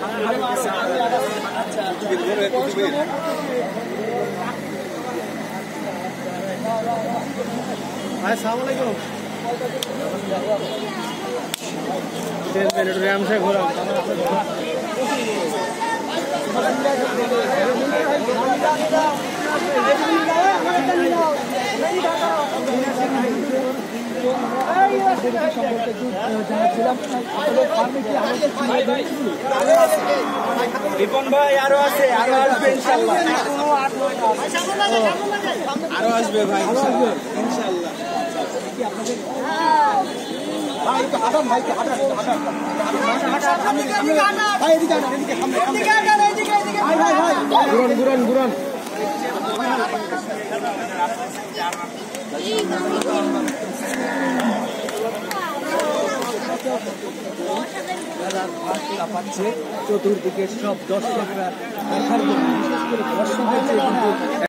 আসসালামু আলাইকুম। 10 minute RAM से ঘোরা রিপন ভাই আরো আছে, আরো আসবে ইনশাআল্লাহ, আরো আসবে ভাই ইনশাআল্লাহ। ভাই একটু হাঁটান, ভাই একটু হাঁটান, ভাই এদিকে আনা, এদিকে সামনে ভাই ভাই ভাই ঘুরন ঘুরন ঘুরন। চতুর্দিকে সব দর্শকরা দেখার জন্য, বিশেষ করে দর্শক হয়েছে কিন্তু